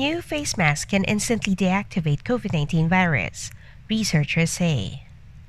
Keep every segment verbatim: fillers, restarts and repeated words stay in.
new face mask can instantly deactivate COVID nineteen virus, researchers say.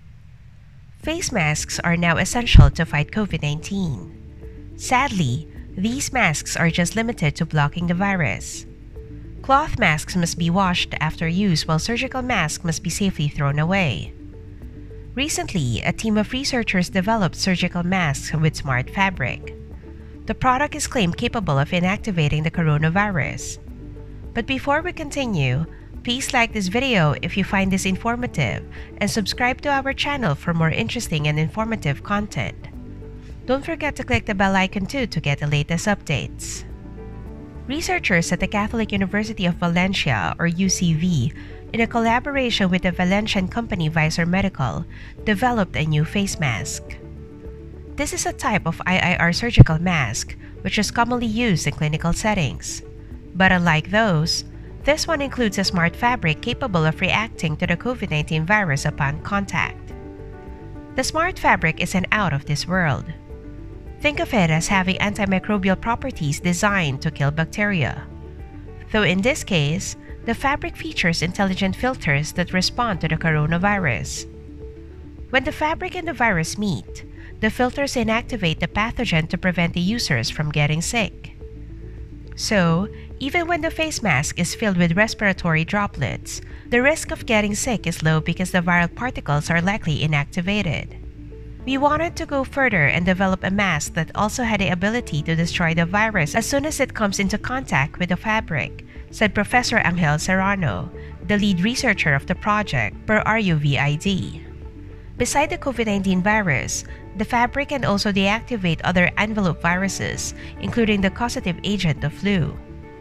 Face masks are now essential to fight COVID nineteen. Sadly, these masks are just limited to blocking the virus. Cloth masks must be washed after use, while surgical masks must be safely thrown away. Recently, a team of researchers developed surgical masks with smart fabric. The product is claimed capable of inactivating the coronavirus. But before we continue, please like this video if you find this informative and subscribe to our channel for more interesting and informative content. Don't forget to click the bell icon too to get the latest updates. Researchers at the Catholic University of Valencia, or U C V, in a collaboration with the Valencian company Visor Medical, developed a new face mask. This is a type of I I R surgical mask which is commonly used in clinical settings. But unlike those, this one includes a smart fabric capable of reacting to the COVID nineteen virus upon contact. The smart fabric isn't out of this world. Think of it as having antimicrobial properties designed to kill bacteria. Though in this case, the fabric features intelligent filters that respond to the coronavirus. When the fabric and the virus meet, the filters inactivate the pathogen to prevent the users from getting sick. So, even when the face mask is filled with respiratory droplets, the risk of getting sick is low because the viral particles are likely inactivated. We wanted to go further and develop a mask that also had the ability to destroy the virus as soon as it comes into contact with the fabric, said Professor Angel Serrano, the lead researcher of the project, per R U V I D. Beside the COVID nineteen virus, the fabric can also deactivate other envelope viruses, including the causative agent of flu.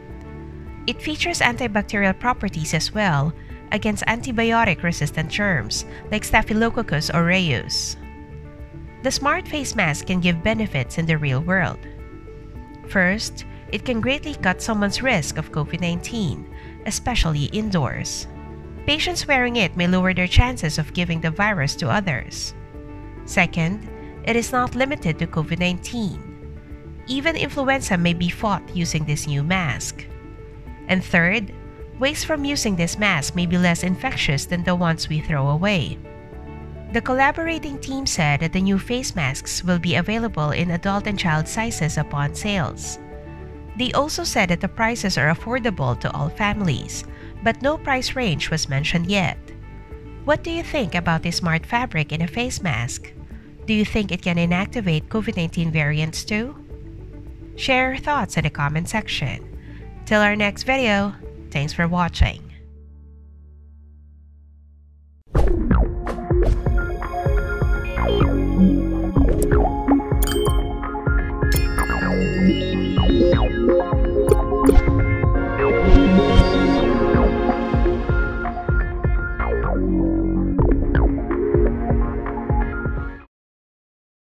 It features antibacterial properties as well against antibiotic-resistant germs like Staphylococcus aureus. The smart face mask can give benefits in the real world. First, it can greatly cut someone's risk of COVID nineteen, especially indoors. Patients wearing it may lower their chances of giving the virus to others. Second, it is not limited to COVID nineteen. Even influenza may be fought using this new mask. And third, waste from using this mask may be less infectious than the ones we throw away. The collaborating team said that the new face masks will be available in adult and child sizes upon sales. They also said that the prices are affordable to all families, but no price range was mentioned yet. What do you think about the smart fabric in a face mask? Do you think it can inactivate COVID nineteen variants too? Share your thoughts in the comment section. Till our next video, thanks for watching.